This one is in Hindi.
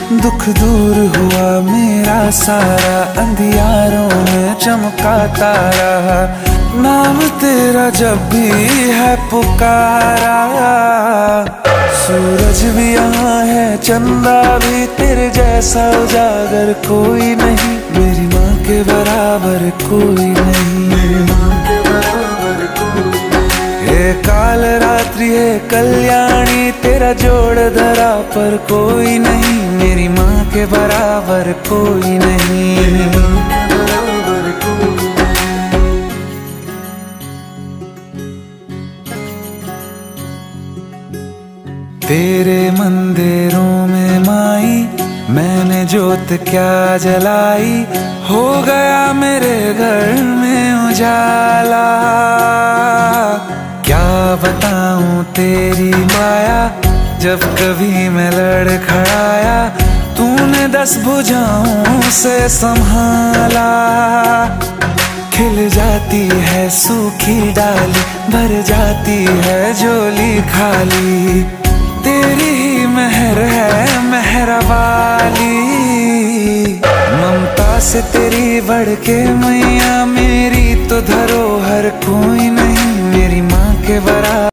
दुख दूर हुआ मेरा सारा, अंधियारों में चमका तारा। नाम तेरा जब भी है पुकारा, सूरज भी यहाँ है, चंदा भी, तेरे जैसा उजागर कोई नहीं। मेरी माँ के बराबर कोई नहीं, मेरी माँ के बराबर कोई नहीं। हे काल रात्रि है कल्याणी, तेरा जोड़ धरा पर कोई नहीं। मेरी माँ के बराबर कोई नहीं, मेरी माँ के बराबर कोई नहीं। तेरे मंदिरों में माई मैंने जोत क्या जलाई, हो गया मेरे घर में उजाला। क्या बताऊं तेरी माया, जब कभी मैं लड़खड़ाया, तूने 10 भुजाओं से संभाला। खिल जाती है सूखी डाली, भर जाती है झोली खाली, तेरी ही मेहर है मेहरा वाली। ममता से तेरी बढ़ के मैया, मेरी तो धरोहर कोई नहीं। मेरी माँ के बराबर